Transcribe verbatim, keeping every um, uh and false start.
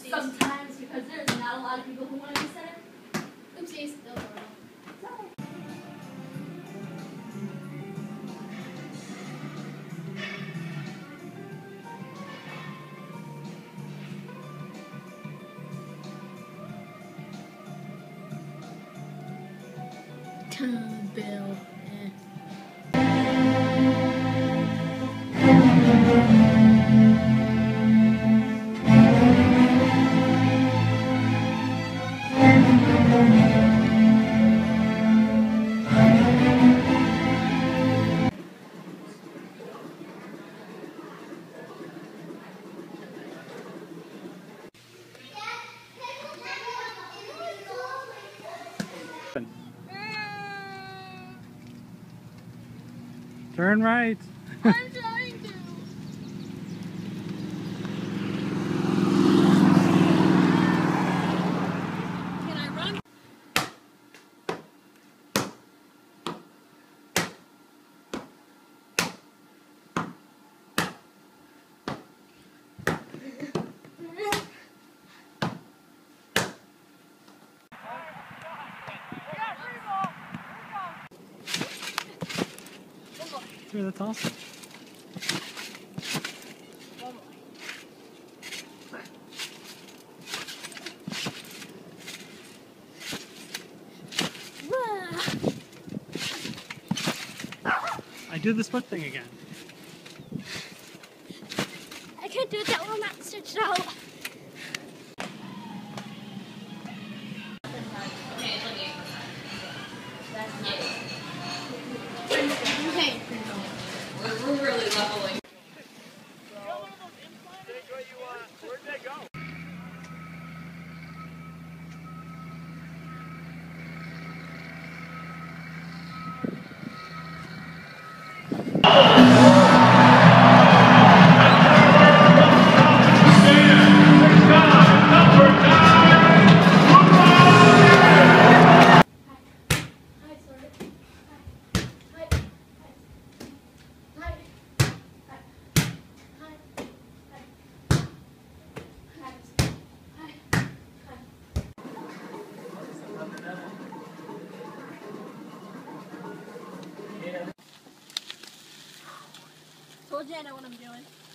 Oopsies. sometimes because there's not a lot of people who want to be center. Oopsies. Those are wrong. Bill. Turn right. I'm trying to. Can I run? Sure, that's awesome. I do the split thing again. I can't do that when I'm not stitched out. Okay. We're, we're really leveling. Where'd they go? Told you I know what I'm doing.